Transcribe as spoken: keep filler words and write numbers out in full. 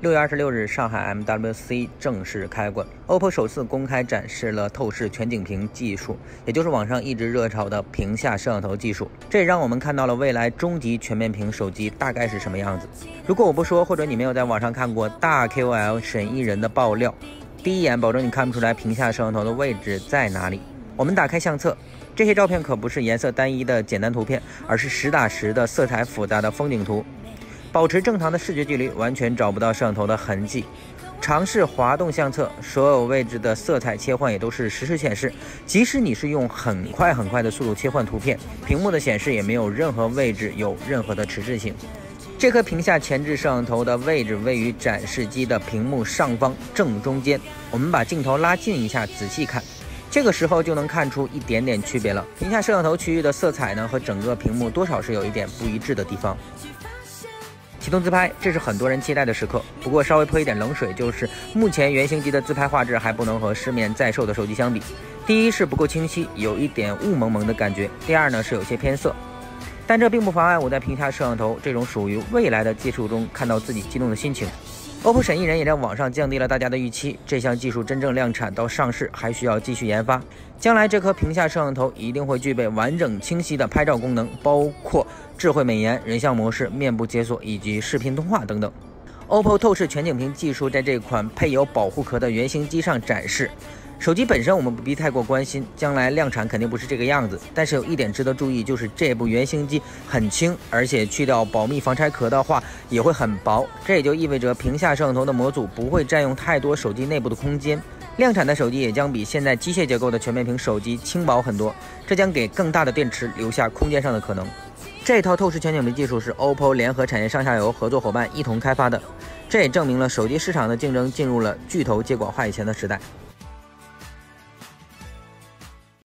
六月二十六日，上海 M W C 正式开馆 ，O P P O 首次公开展示了透视全景屏技术，也就是网上一直热炒的屏下摄像头技术。这也让我们看到了未来终极全面屏手机大概是什么样子。如果我不说，或者你没有在网上看过大 K O L 沈艺人的爆料，第一眼保证你看不出来屏下摄像头的位置在哪里。我们打开相册，这些照片可不是颜色单一的简单图片，而是实打实的色彩复杂的风景图。保持正常的视觉距离，完全找不到摄像头的痕迹。尝试滑动相册，所有位置的色彩切换也都是实时显示。即使你是用很快很快的速度切换图片，屏幕的显示也没有任何位置有任何的迟滞性。这颗屏下前置摄像头的位置位于展示机的屏幕上方正中间。我们把镜头拉近一下，仔细看。这个时候就能看出一点点区别了。屏下摄像头区域的色彩呢，和整个屏幕多少是有一点不一致的地方。启动自拍，这是很多人期待的时刻。不过稍微泼一点冷水，就是目前原型机的自拍画质还不能和市面在售的手机相比。第一是不够清晰，有一点雾蒙蒙的感觉；第二呢是有些偏色。但这并不妨碍我在屏下摄像头这种属于未来的技术中看到自己激动的心情。O P P O 审议人也在网上降低了大家的预期，这项技术真正量产到上市还需要继续研发。将来这颗屏下摄像头一定会具备完整清晰的拍照功能，包括智慧美颜、人像模式、面部解锁以及视频通话等等。O P P O 透视全景屏技术在这款配有保护壳的原型机上展示。手机本身我们不必太过关心，将来量产肯定不是这个样子。但是有一点值得注意，就是这部原型机很轻，而且去掉保密防拆壳的话也会很薄，这也就意味着屏下摄像头的模组不会占用太多手机内部的空间。量产的手机也将比现在机械结构的全面屏手机轻薄很多，这将给更大的电池留下空间上的可能。这套透视全景屏技术是 O P P O 联合产业上下游合作伙伴一同开发的，这也证明了手机市场的竞争进入了巨头接管话语权的时代。